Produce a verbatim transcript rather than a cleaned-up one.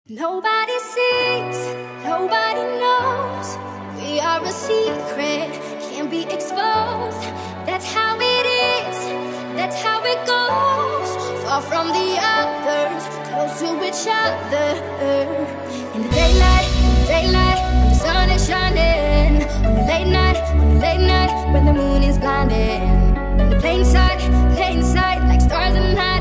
Nobody sees, nobody knows. We are a secret, can't be exposed. That's how it is, that's how it goes. Far from the others, close to each other. In the daylight, in the daylight, when the sun is shining. On the late night, on the late night, when the moon is blinding. In the plain sight, plain sight, like stars in the night.